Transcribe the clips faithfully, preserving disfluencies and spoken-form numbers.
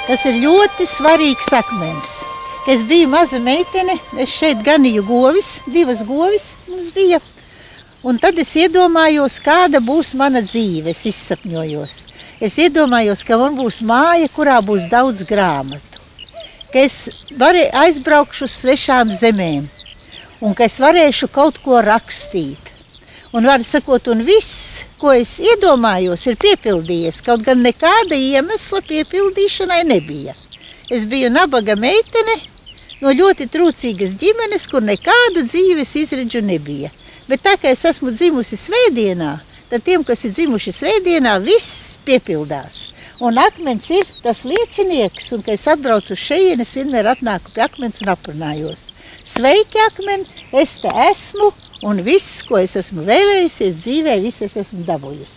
Tas ir ļoti svarīgs akmens. Kad es biju maza meitene, es šeit ganīju govis, divas govis mums bija. Un tad es iedomājos, kāda būs mana dzīve, es izsapņojos. Es iedomājos, ka man būs māja, kurā būs daudz grāmatu. Ka es varē, aizbraukšu uz svešām zemēm. Un ka es varēšu kaut ko rakstīt. Un var sakot, un viss, ko es iedomājos, ir piepildījies. Kaut gan nekāda iemesla piepildīšanai nebija. Es biju nabaga meitene, no ļoti trūcīgas ģimenes, kur nekādu dzīves izredžu nebija. Bet tā, ka es esmu dzimusi svētdienā, tad tiem, kas ir dzimuši svētdienā, viss piepildās. Un akmens ir tas liecinieks, un, kad es atbraucu uz šejienu, es vienmēr atnāku pie akmens un aprunājos. Sveiki, akmeni, es te esmu, un viss, ko es esmu vēlējusies dzīvē, viss es esmu dabūjusi.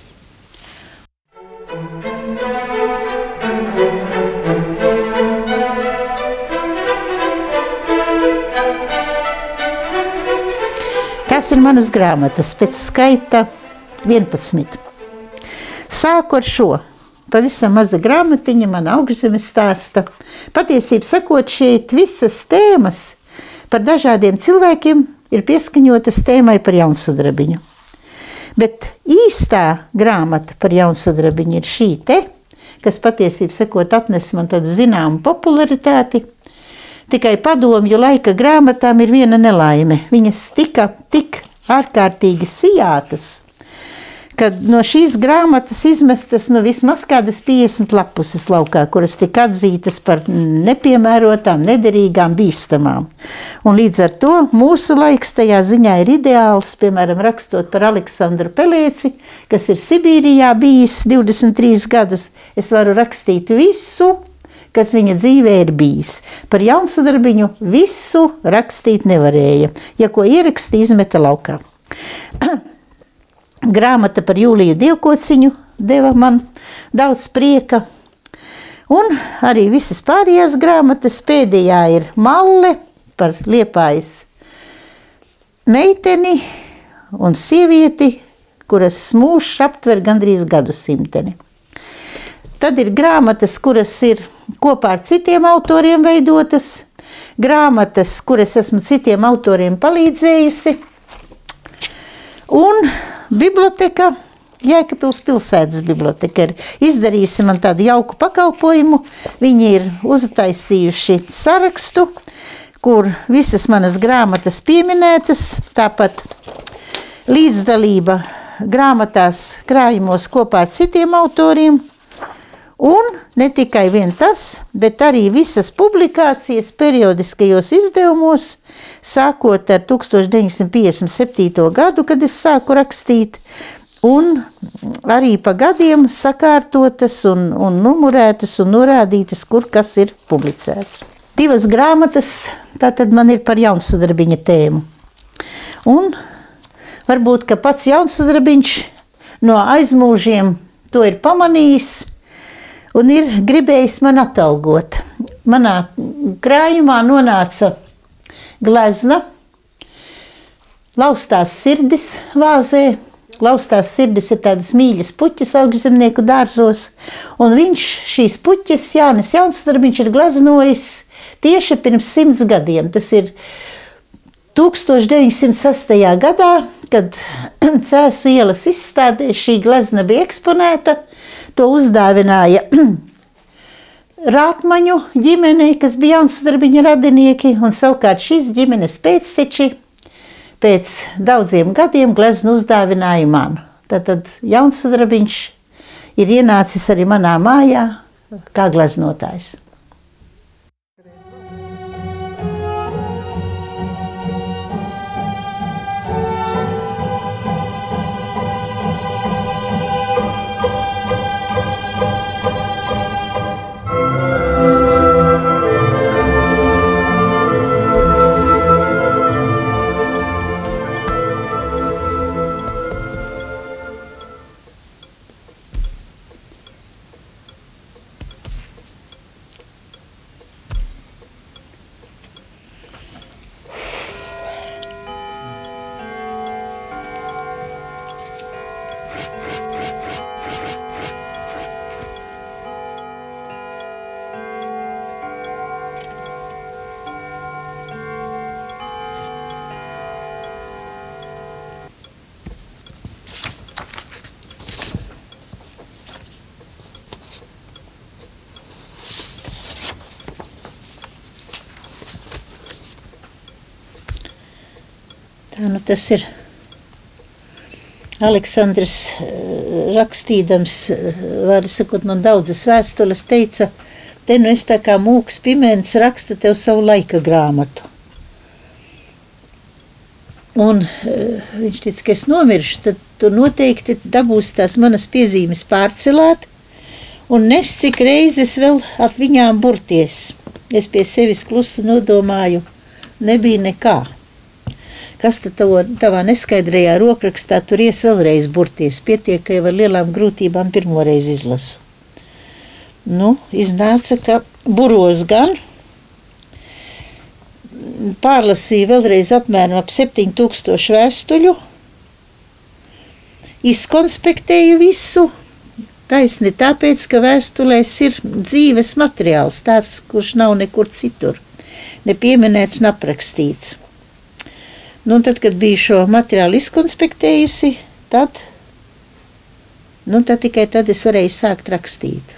Tas ir manas grāmatas, pēc skaita vienpadsmit. Sāku ar šo. Pavisam maza grāmatiņa, mana augšzemes stāsta. Patiesību sakot, šeit visas tēmas par dažādiem cilvēkiem ir pieskaņotas tēmai par jaunsudrabiņu. Bet īstā grāmata par jaunsudrabiņu ir šī te, kas patiesību sakot atnes man tādu zināmu popularitāti. Tikai padomju laika grāmatām ir viena nelaime. Viņas tika tik ārkārtīgi sijātas, kad no šīs grāmatas izmestas nu vismaz kādas piecdesmit lapuses laukā, kuras tika atzītas par nepiemērotām, nederīgām, bīstamām. Un līdz ar to mūsu laiks tajā ziņā ir ideāls, piemēram, rakstot par Aleksandru Pelēci, kas ir Sibīrijā bijis divdesmit trīs gadus. Es varu rakstīt visu, kas viņa dzīvē ir bijis. Par jaunsudrabiņu visu rakstīt nevarēja. Ja ko ieraksti, izmeta laukā. Grāmata par Jūliju Dievkociņu deva man daudz prieka. Un arī visas pārējās grāmatas. Pēdējā ir Malle par Liepājas meiteni un sievieti, kuras mūžs aptver gandrīz gadsimteni. Tad ir grāmatas, kuras ir kopā ar citiem autoriem veidotas, grāmatas, kuras esmu citiem autoriem palīdzējusi, un biblioteka, Jēkabpils pilsētas biblioteka ir izdarījusi man tādu jauku pakalpojumu. Viņi ir uztaisījuši sarakstu, kur visas manas grāmatas pieminētas, tāpat līdzdalība grāmatās krājumos kopā ar citiem autoriem. Un ne tikai vien tas, bet arī visas publikācijas periodiskajos izdevumos, sākot ar tūkstoš deviņsimt piecdesmit septīto gadu, kad es sāku rakstīt, un arī pa gadiem sakārtotas un, un numurētas un norādītas, kur kas ir publicēts. Divas grāmatas, tātad man ir par jaunsudrabiņa tēmu. Un varbūt, ka pats jaunsudrabiņš no aizmūžiem to ir pamanījis, un ir gribējis man atalgot. Manā krājumā nonāca glezna, laustās sirdis vāzē. Laustās sirdis ir tādas mīļas puķes augšzemnieku dārzos, un viņš šīs puķes, Jānis Jaunsudrabiņš, ir gleznojis tieši pirms simts gadiem. Tas ir tūkstoš deviņsimt sastajā gadā, kad Cēsu ielas izstādē šī glezna bija eksponēta. To uzdāvināja Rātmaņu ģimenei, kas bija Jaunsudrabiņa radinieki, un savukārt šīs ģimenes pēcteči pēc daudziem gadiem gleznu uzdāvināja man. Tātad Jaunsudrabiņš ir ienācis arī manā mājā kā gleznotājs. Tā nu tas ir Aleksandrs rakstīdams, var sakot, man daudzas vēstules teica, te nu es tā kā mūks pimens raksta tev savu laika grāmatu. Un viņš tic, ka es nomiršu, tad tu noteikti dabūsi tās manas piezīmes pārcelāt un nes cik reizes vēl ap viņām burties. Es pie sevis klusi nodomāju, nebija nekā. Kas tad tavo, tavā neskaidrajā rokrakstā tur ies vēlreiz burties, pietiek, ka jau ar lielām grūtībām pirmoreiz izlasu. Nu, iznāca, ka buros gan, pārlasīja vēlreiz apmēram ap septiņu tūkstošu vēstuļu, izkonspektēju visu, taisni tāpēc, ka vēstulēs ir dzīves materiāls, tāds, kurš nav nekur citur, nepieminēts, aprakstīts. Nu, tad, kad biju šo materiālu izkonspektējusi, tad, nu, tad tikai tad es varēju sākt rakstīt.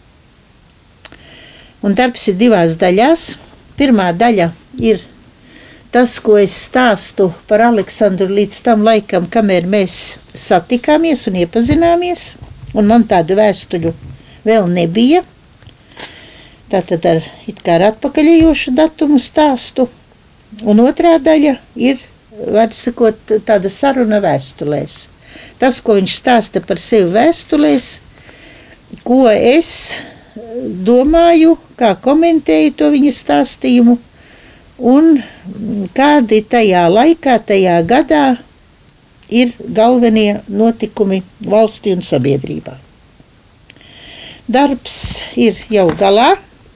Un darbs ir divās daļās. Pirmā daļa ir tas, ko es stāstu par Aleksandru līdz tam laikam, kamēr mēs satikāmies un iepazināmies, un man tādu vēstuļu vēl nebija. Tātad ar it kā ar atpakaļejošu datumu stāstu. Un otrā daļa ir, var sakot, tāda saruna vēstulēs. Tas, ko viņš stāsta par sevi vēstulēs, ko es domāju, kā komentēju to viņa stāstījumu, un kādi tajā laikā, tajā gadā ir galvenie notikumi valstī un sabiedrībā. Darbs ir jau galā,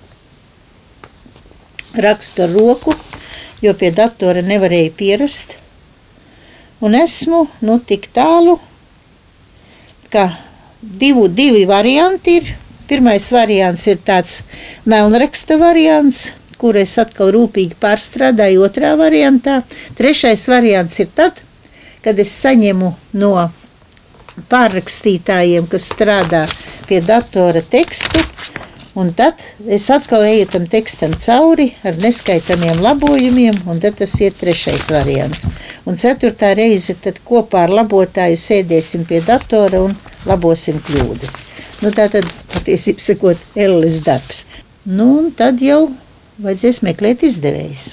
rakstu ar roku, jo pie datora nevarēja pierast, un esmu, nu, tik tālu, ka divu, divi varianti ir. Pirmais variants ir tāds melnraksta variants, kur es atkal rūpīgi pārstrādāju otrā variantā. Trešais variants ir tad, kad es saņemu no pārrakstītājiem, kas strādā pie datora tekstu, un tad es atkal eju tam tekstam cauri ar neskaitamiem labojumiem, un tad tas ir trešais variants. Un ceturtā reize tad kopā ar labotāju sēdēsim pie datora un labosim kļūdas. Nu, tā tad, patiesībā sakot, elles darbs. Nu, un tad jau vajadzēs meklēt izdevējs.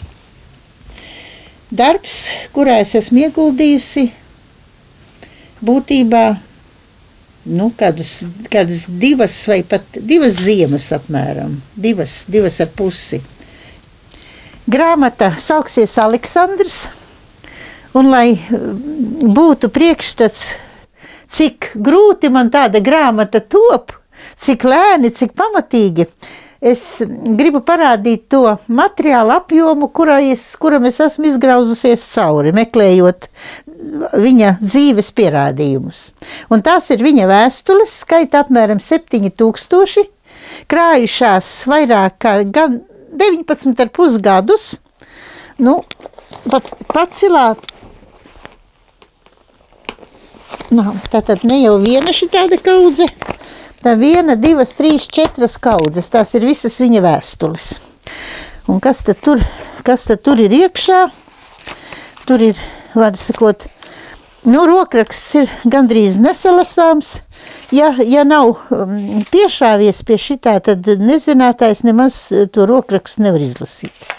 Darbs, kurā es esmu ieguldījusi, būtībā, nu, kādus, kādas divas vai pat divas ziemas apmēram, divas, divas ar pusi. Grāmata sauksies Aleksandrs, un lai būtu priekšstats, cik grūti man tāda grāmata top, cik lēni, cik pamatīgi, es gribu parādīt to materiālu apjomu, kura es, kuram es esmu izgrauzusies cauri, meklējot viņa dzīves pierādījumus. Un tās ir viņa vēstules, skaita apmēram septiņi tūkstoši, krājušās vairāk kā gan deviņpadsmit ar pus gadus, nu, pat pacilāt. Nav, tātad ne jau viena šī tāda kaudze, tā viena, divas, trīs, četras kaudzes, tās ir visas viņa vēstules. Un kas tad tur, kas tad tur ir iekšā? Tur ir, var sakot, nu, rokraksts ir gandrīz nesalasāms. Ja, ja nav um, piešāvies pie šitā, tad nezinātājs nemaz to rokrakstu nevar izlasīt.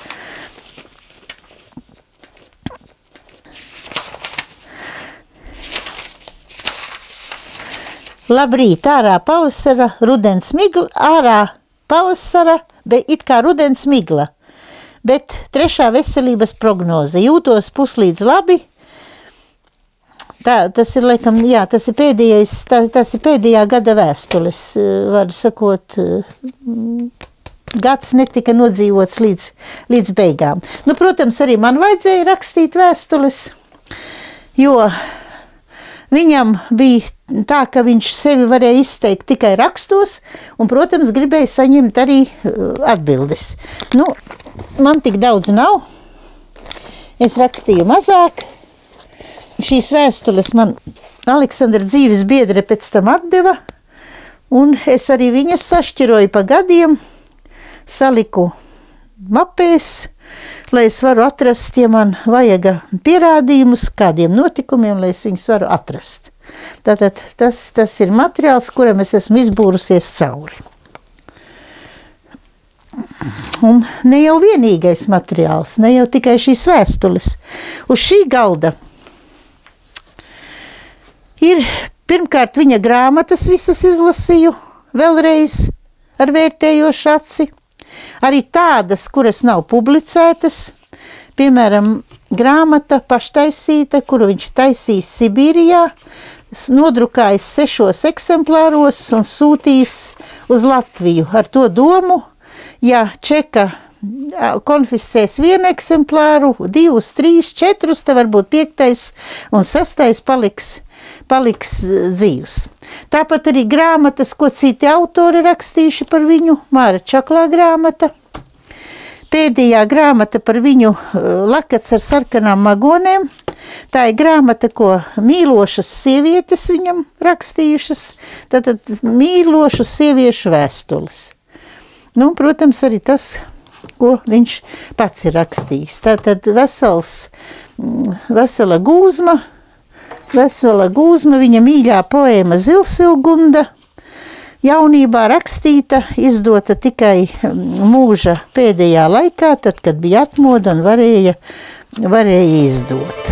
Labrīt, ārā pavasara, rudens migla, ārā pavasara, bet it kā rudens migla, bet trešā veselības prognoze, jūtos puslīdz labi, tā, tas ir, laikam, jā, tas ir pēdējais, tā, tas ir pēdējā gada vēstules, var sakot, gads netika nodzīvots līdz, līdz beigām. Nu, protams, arī man vajadzēja rakstīt vēstules, jo viņam bija tā, ka viņš sevi varēja izteikt tikai rakstos, un, protams, gribēja saņemt arī atbildes. Nu, man tik daudz nav, es rakstīju mazāk, šīs vēstules man Aleksandra dzīves biedre pēc tam atdeva, un es arī viņas sašķiroju pa gadiem, saliku mapēs, lai es varu atrast, ja man vajag pierādījumus kādiem notikumiem, lai es viņus varu atrast. Tātad tas, tas ir materiāls, kuram es esmu izbūrusies cauri. Un ne jau vienīgais materiāls, ne jau tikai šīs vēstules. Uz šī galda ir pirmkārt viņa grāmatas visas izlasīju, vēlreiz ar vērtējošu aci. Arī tādas, kuras nav publicētas, piemēram, grāmata paštaisīta, kuru viņš taisīs Sibīrijā, nodrukājis sešos eksemplāros un sūtījis uz Latviju ar to domu, ja Čeka konfiscēs vienu eksemplāru, divus, trīs, četrus, te varbūt piektais un sestais paliks, paliks dzīvs. Tāpat arī grāmatas, ko citi autori rakstījuši par viņu, Māra Čaklā grāmata. Pēdējā grāmata par viņu Lakats ar sarkanām magonēm. Tā ir grāmata, ko mīlošas sievietes viņam rakstījušas, tātad mīlošu sieviešu vēstules. Nu, protams, arī tas, ko viņš pats ir rakstījis. Tātad vesels, vesela gūzma, vesela gūzma, viņa mīļā poēma Zilsilgunda, jaunībā rakstīta, izdota tikai mūža pēdējā laikā, tad, kad bija atmoda un varēja, varēja izdot.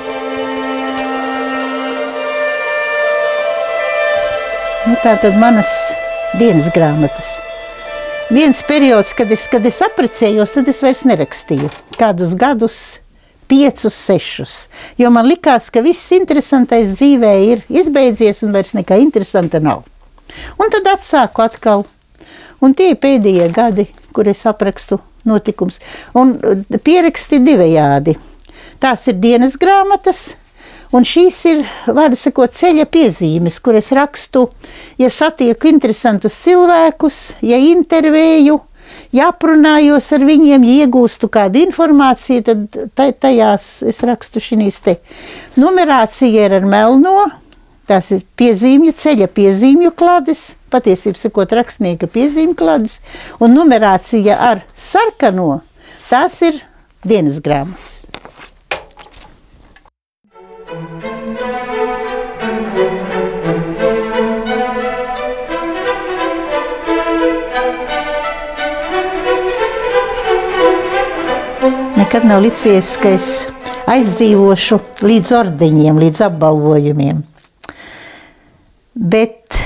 Nu, tātad manas dienas grāmatas. Viens periods, kad es, kad es aprecējos, tad es vairs nerakstīju. Kādus gadus, piecus, sešus. Jo man likās, ka viss interesantais dzīvē ir izbeidzies un vairs nekā interesanta nav. Un tad atsāku atkal. Un tie ir pēdējie gadi, kur es aprakstu notikums. Un pieraksti divējādi. Tās ir dienas grāmatas. Un šīs ir, vārdu sakot, ceļa piezīmes, kur es rakstu, ja satieku interesantus cilvēkus, ja intervēju, ja aprunājos ar viņiem, ja iegūstu kādu informāciju, tad tajās es rakstu šīs te. Numerācija ir ar melno, tās ir piezīmju, ceļa piezīmju klades, patiesībā sakot, rakstnieka piezīmju klades, un numerācija ar sarkano, tās ir dienas grāmatas. Nekad nav licies, ka es aizdzīvošu līdz ordeņiem, līdz apbalvojumiem. Bet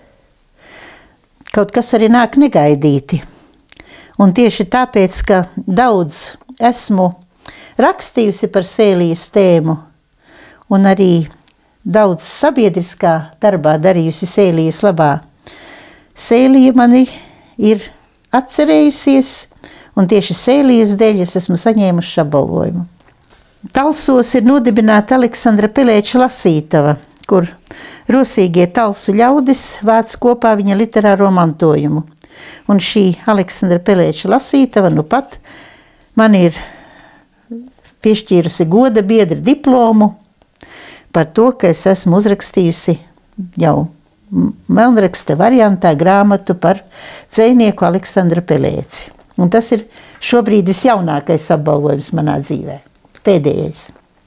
kaut kas arī nāk negaidīti. Un tieši tāpēc, ka daudz esmu rakstījusi par Sēlijas tēmu un arī daudz sabiedriskā darbā darījusi Sēlijas labā, Sēlija mani ir atcerējusies, un tieši Sēlijas dēļ es esmu saņēmuši apbalvojumu. Talsos ir nodibināta Aleksandra Pelēča lasītava, kur rosīgie talsu ļaudis vāc kopā viņa literāro mantojumu. Un šī Aleksandra Pelēča lasītava nu pat man ir piešķīrusi goda biedra diplomu par to, ka es esmu uzrakstījusi jau melnraksta variantā grāmatu par dzejnieku Aleksandru Pelēci. Un tas ir šobrīd visjaunākais apbalvojums manā dzīvē. Pēdējais.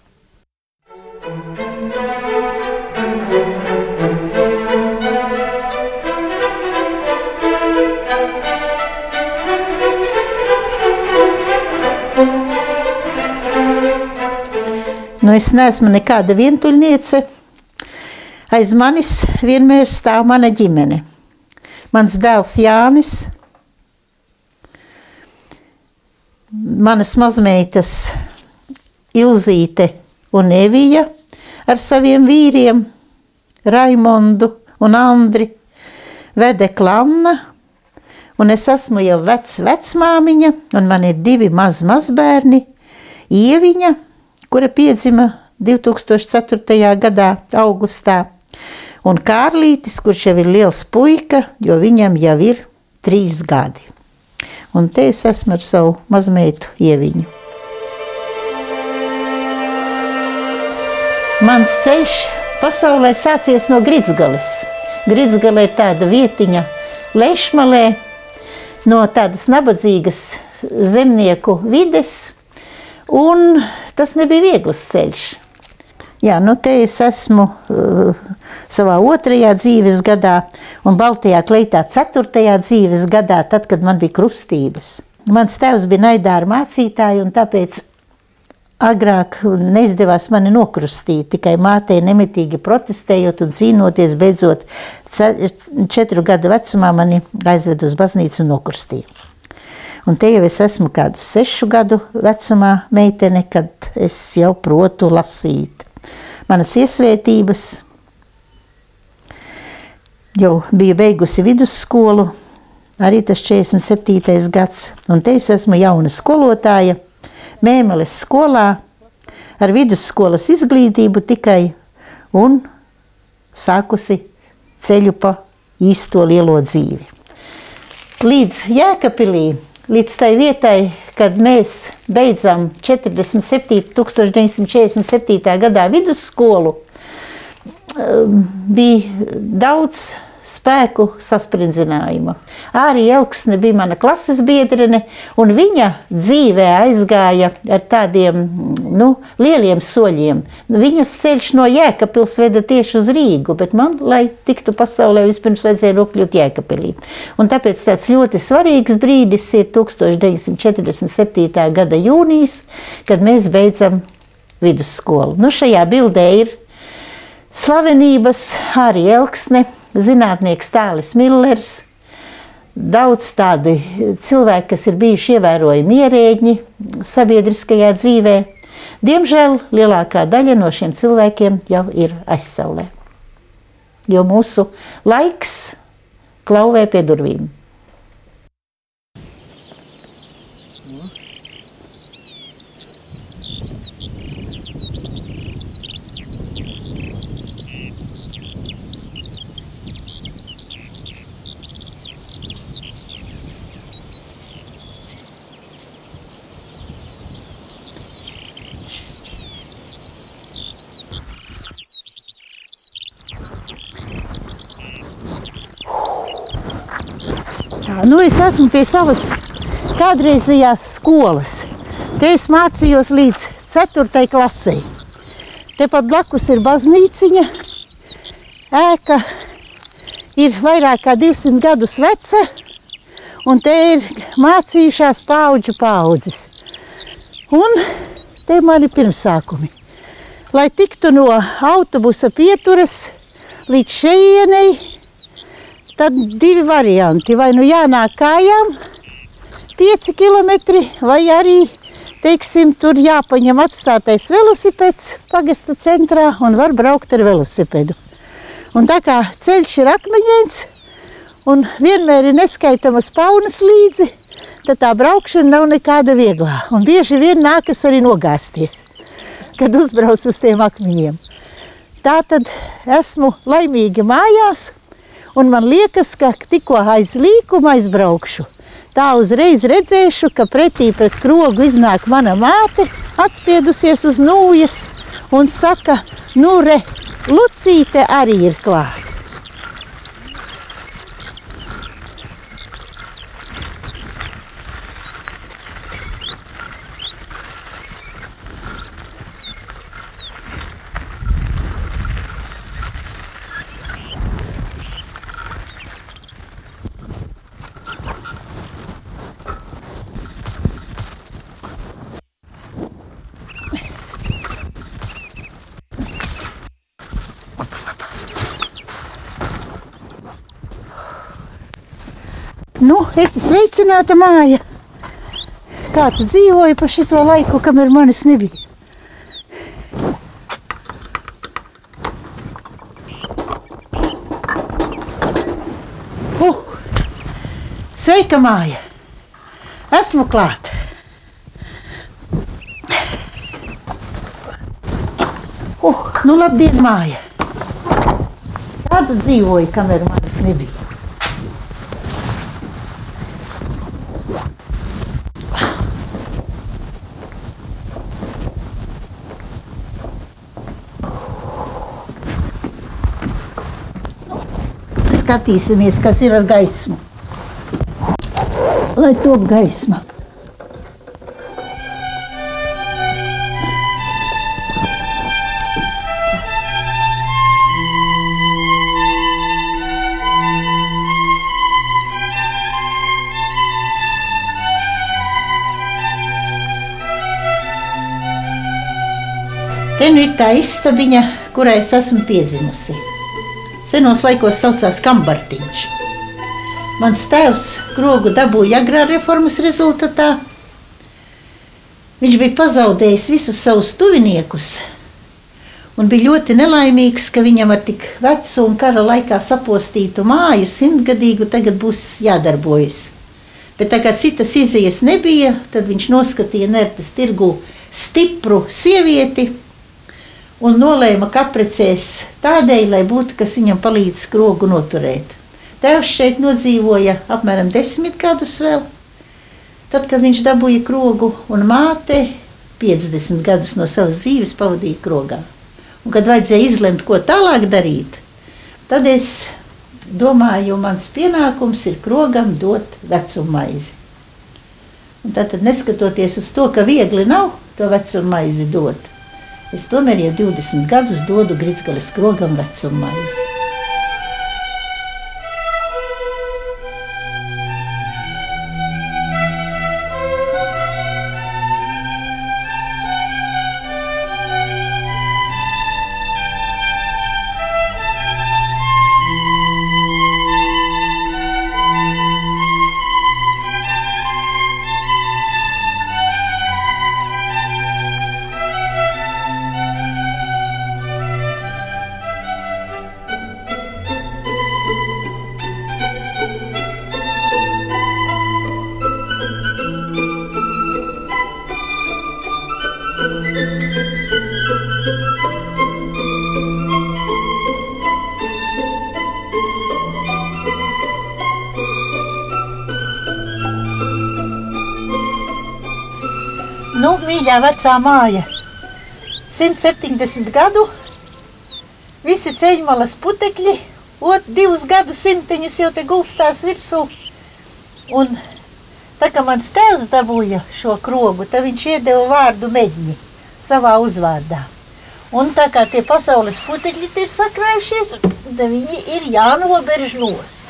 Nu, es neesmu nekāda vientuļniece. Aiz manis vienmēr stāv mana ģimene. Mans dēls Jānis, manas mazmeitas Ilzīte un Evija ar saviem vīriem, Raimondu un Andri, Vedekla Anna, un es esmu jau vec vecmāmiņa, un man ir divi maz mazbērni, Ieviņa, kura piedzima divi tūkstoši ceturtajā gadā augustā, un Kārlītis, kurš jau ir liels puika, jo viņam jau ir trīs gadi. Un te es esmu ar savu mazmeitu Ieviņu. Mans ceļš pasaulē sācies no Gridzgales. Gridzgale ir tāda vietiņa Leišmalē, no tādas nabadzīgas zemnieku vides, un tas nebija viegls ceļš. Jā, nu te es esmu uh, savā otrajā dzīves gadā un Baltijā kleitā ceturtajā dzīves gadā, tad, kad man bija krustības. Mans tēvs bija naidāra mācītāji, un tāpēc agrāk neizdevās mani nokrustīt, tikai mātei nemitīgi protestējot un cīnoties, beidzot četru gadu vecumā mani aizved uz baznīcu un nokrustīja. Un te jau es esmu kādu sešu gadu vecumā meitene, kad es jau protu lasīt. Manas iesvētības jau bija beigusi vidusskolu, arī tas četrdesmit septītais gads, un te es esmu jauna skolotāja, Mēmeles skolā, ar vidusskolas izglītību tikai un sākusi ceļu pa īsto lielo dzīvi. Līdz Jēkabpilī, līdz tai vietai, kad mēs beidzam četrdesmit septītā, tūkstoš deviņsimt četrdesmit septītā gadā vidusskolu, bija daudz spēku sasprindzinājumu. Arī Elksne bija mana klases biedrene, un viņa dzīvē aizgāja ar tādiem, nu, lieliem soļiem. Viņas ceļš no Jēkabpils veda tieši uz Rīgu, bet man, lai tiktu pasaulē, vispirms vajadzēja nokļūt Jēkabpilī. Un tāpēc tāds ļoti svarīgs brīdis ir tūkstoš deviņsimt četrdesmit septītā gada jūnijas, kad mēs beidzam vidusskolu. Nu, šajā bildē ir slavenības arī Elksne, zinātnieks Tālis Millers, daudz tādi cilvēki, kas ir bijuši ievērojami ierēģi sabiedriskajā dzīvē. Diemžēl lielākā daļa no šiem cilvēkiem jau ir aizsaulē, jo mūsu laiks klauvē pie durvīm. Nu, es esmu pie savas kādreizējās skolas. Te es mācījos līdz ceturtai klasei. Tepat blakus ir baznīciņa. Ēka ir vairāk kā divsimt gadus veca, un te ir mācījušās paudžu paudzes. Un te mani pirmsākumi. Lai tiktu no autobusa pieturas līdz šejienei, tad divi varianti, vai nu jānāk kājām pieci kilometri, vai arī, teiksim, tur jāpaņem atstātais velosipēds pagasta centrā un var braukt ar velosipēdu. Un tā kā ceļš ir akmeņains un vienmēr ir neskaitamas paunas līdzi, tad tā braukšana nav nekāda vieglā. Un bieži vien nākas arī nogāsties, kad uzbrauc uz tiem akmeņiem. Tātad esmu laimīga mājās, un man liekas, ka tikko aiz līkuma aizbraukšu, tā uzreiz redzēšu, ka pretī pret krogu iznāk mana māte, atspiedusies uz nūjas un saka, nu re, Lucīte arī ir klāt. Nu, esi sveicināta, māja. Kā tu dzīvoji pa šito laiku, kamēr manis nebija? Uh, sveika, māja. Esmu klāt. Uh, nu, labdien, māja. Kā tu dzīvoji, kamēr manis nebija? Skatīsimies, kas ir ar gaismu. Lai top gaisma. Te nu ir tā istabiņa, kurā es esmu piedzimusi. Senos laikos saucās Kambartiņš. Mans tēvs krogu dabūja agrā reformas rezultatā. Viņš bija pazaudējis visus savus tuviniekus un bija ļoti nelaimīgs, ka viņam ar tik vecu un kara laikā sapostītu māju simtgadīgu tagad būs jādarbojas. Bet tā kā citas izējas nebija, tad viņš noskatīja Nertes tirgū stipru sievieti un nolēma, ka apprecēs tādēļ, lai būtu, kas viņam palīdz krogu noturēt. Tēvs šeit nodzīvoja apmēram desmit gadus vēl, tad, kad viņš dabūja krogu, un māte piecdesmit gadus no savas dzīves pavadīja krogā. Un, kad vajadzēja izlemt, ko tālāk darīt, tad es domāju, mans pienākums ir krogam dot vecumaizi. Un tātad, neskatoties uz to, ka viegli nav to vecumaizi dot, es tomēr jau divdesmit gadus dodu Gricgales krogam vecumaizi. Nu, mīļā vecā māja, simt septiņdesmit gadu, visi ceļmalas putekļi, ot, divus gadu simtiņus jau te gulstās virsū. Un tā kā mans tēvs dabūja šo krogu, tad viņš iedeva vārdu Meģņi savā uzvārdā. Un tā kā tie pasaules putekļi te ir sakrājušies, tad viņi ir jānoberž nost.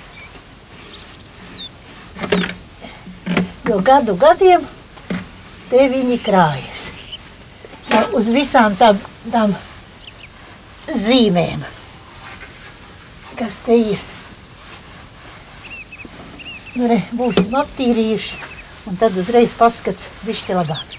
Jo gadu gadiem te viņi krājas uz visām tām, tām zīmēm, kas te ir. Nu, re, būsim aptīrījuši, un tad uzreiz paskats bišķi labāks.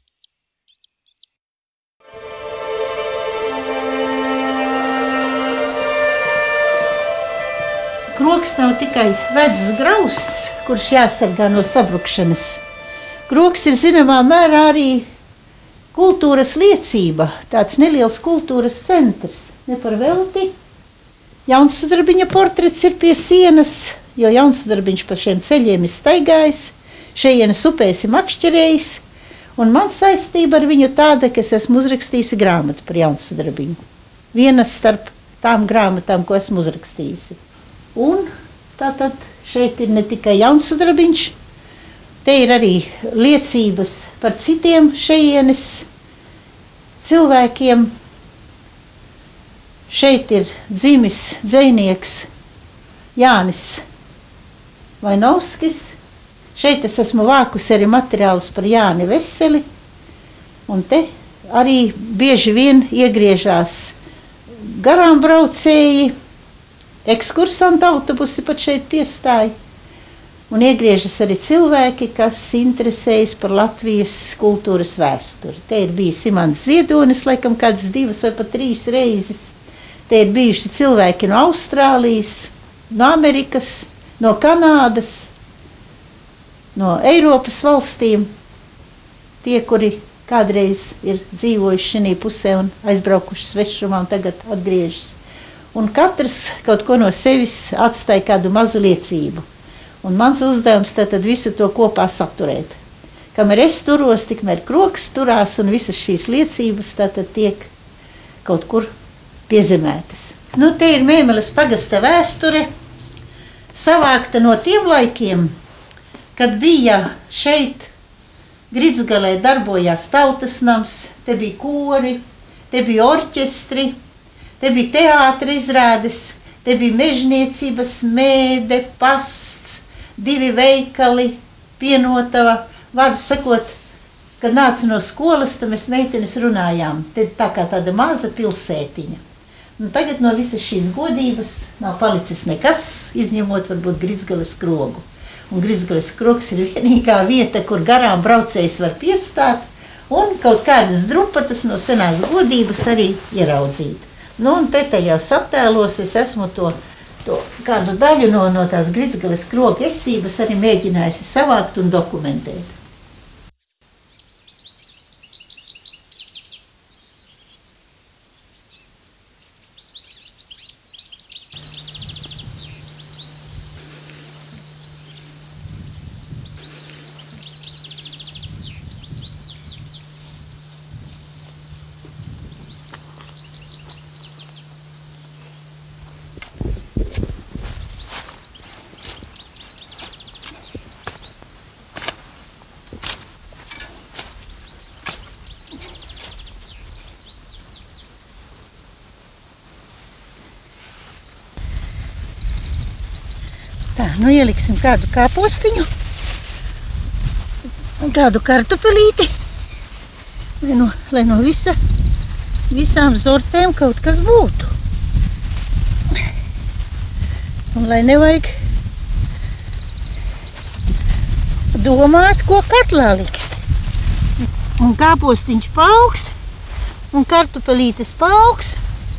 Krogs nav tikai vecs grausts, kurš jāsargā no sabrukšanas. Krogs ir zināmā mērā arī kultūras liecība, tāds neliels kultūras centrs. Ne par velti. Jaunsudrabiņa portrets ir pie sienas, jo Jaunsudrabiņš pa šiem ceļiem ir staigājis, šejienes upēs ir makšķerējis, un man saistība ar viņu tāda, ka es esmu uzrakstījusi grāmatu par Jaunsudrabiņu. Viena starp tām grāmatām, ko esmu uzrakstījusi. Un tātad šeit ir ne tikai Jaunsudrabiņš, te ir arī liecības par citiem šejienes cilvēkiem. Šeit ir dzimis dzejnieks Jānis Vainovskis. Šeit es esmu vākusi arī materiālus par Jāni Veseli. Un te arī bieži vien iegriežās garām braucēji, ekskursantu autobusi pat šeit piestāja. Un iegriežas arī cilvēki, kas interesējas par Latvijas kultūras vēsturi. Te ir bijis Imants Ziedonis, laikam kādas divas vai pat trīs reizes. Te ir bijuši cilvēki no Austrālijas, no Amerikas, no Kanādas, no Eiropas valstīm. Tie, kuri kādreiz ir dzīvojuši šī pusē un aizbraukuši svešumā un tagad atgriežas. Un katrs kaut ko no sevis atstāja kādu mazu liecību. Un mans uzdevums tad visu to kopā saturēt. Kamēr es turos, tikmēr krogs turās, un visas šīs liecības tātad tiek kaut kur piezemētas. Nu, te ir Mēmeles pagasta vēsture, savākta no tiem laikiem, kad bija šeit Gricgalē darbojās tautas nams, te bija kori, te bija orķestri, te bija teātra izrādes, te bija mežniecības mēde, pasts, divi veikali, pienotava, vārdu sakot, kad nācu no skolas, tad mēs meitenes runājām. Te tā kā tāda maza pilsētiņa. Nu, tagad no visas šīs godības nav palicis nekas, izņemot varbūt Grizgales krogu. Un Grizgales krogs ir vienīgā vieta, kur garām braucējs var piestāt un kaut kādas drupatas no senās godības arī ieraudzīt. Nu, un te tajos attēlos es esmu to, to kādu daļu no, no tās Grizgales kroga esības arī mēģinājusi savākt un dokumentēt. Tā, nu ieliksim kādu kāpostiņu un kādu kartupelīti, lai no, lai no visa, visām zortēm kaut kas būtu. Un lai nevajag domāt, ko katlā likst. Un kāpostiņš paaugs, un kartupelītes paaugs.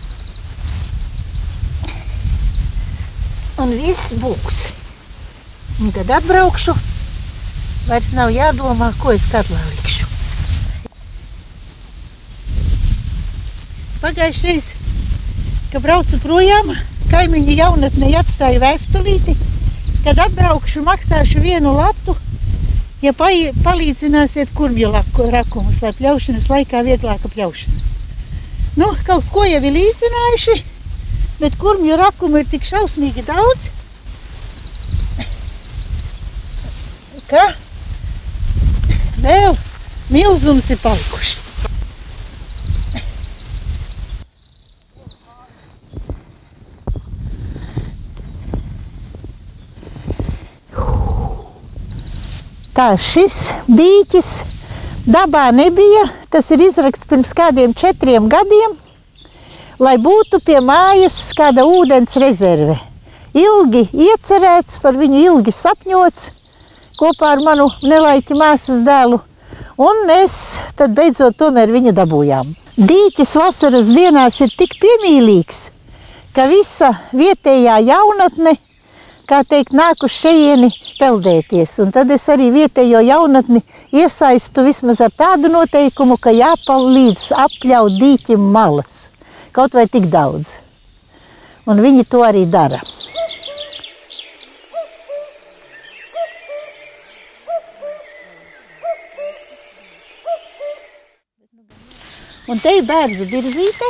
Un viss būs. Un tad atbraukšu, vairs nav jādomā, ko es katlā likšu. Pagājušreiz, ka braucu projām, kaimiņa jaunatnē atstāju vēstulīti, kad atbraukšu, maksāšu vienu latu, ja palīdzināsiet kurmju rakumus, lai pļaušanas laikā vieglāka pļaušana. Nu, kaut ko jau ir līdzinājuši, bet kurmju rakumu ir tik šausmīgi daudz, ka vēl milzums ir palikuši. Tā šis dīķis dabā nebija, tas ir izrakts pirms kādiem četriem gadiem, lai būtu pie mājas kāda ūdens rezerve. Ilgi iecerēts, par viņu ilgi sapņots, kopā ar manu nelaiķi māsas dēlu, un mēs tad beidzot tomēr viņu dabūjām. Dīķis vasaras dienās ir tik piemīlīgs, ka visa vietējā jaunatne, kā teikt, nāk uz šejieni peldēties, un tad es arī vietējo jaunatni iesaistu vismaz ar tādu noteikumu, ka jāpalīdz apļaut dīķim malas. Kaut vai tik daudz. Un viņi to arī dara. Un te ir bērzu virzīte,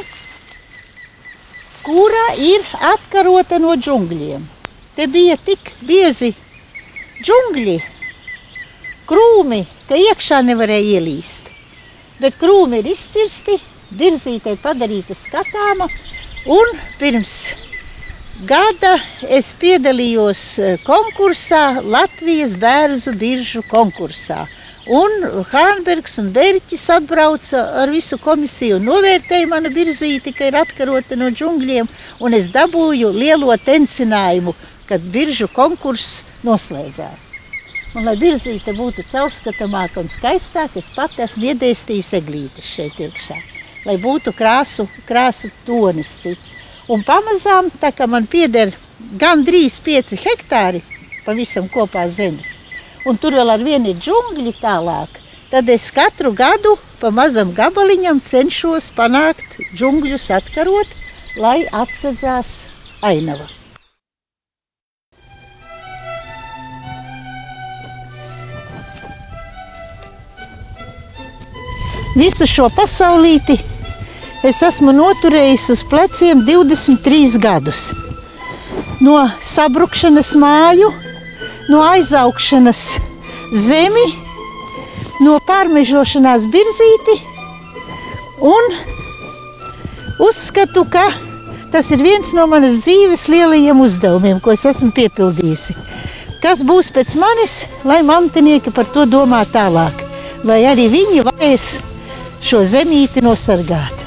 kura ir atkarota no džungļiem. Te bija tik biezi džungļi, krūmi, ka iekšā nevarēja ielīst. Bet krūmi ir izcirsti, virzītei padarīta skatāma, un pirms gada es piedalījos konkursā, Latvijas bērzu biržu konkursā. Un Hānbergs un Berķis atbrauca ar visu komisiju un novērtēja manu virzīti, ka ir atkarota no džungļiem, un es dabūju lielo tencinājumu, kad biržu konkurss noslēdzās. Un, lai virzīte būtu caurskatāmāka un skaistāka, es pati esmu iedēstījusi eglītes šeit iekšā, lai būtu krāsu, krāsu tonis cits. Un pamazām, tā kā man pieder gandrīz pieci hektāri pavisam kopā zemes, un tur vēl ar vienu ir džungļi tālāk, tad es katru gadu pa mazam gabaliņam cenšos panākt džungļus atkarot, lai atsedzās ainava. Visu šo pasaulīti es esmu noturējis uz pleciem divdesmit trīs gadus. No sabrukšanas māju, no aizaugšanas zemi, no pārmežošanās birzīti, un uzskatu, ka tas ir viens no manas dzīves lielajiem uzdevumiem, ko es esmu piepildījusi. Kas būs pēc manis, lai mantinieki par to domā tālāk. lai arī viņi varēs šo zemīti nosargāt.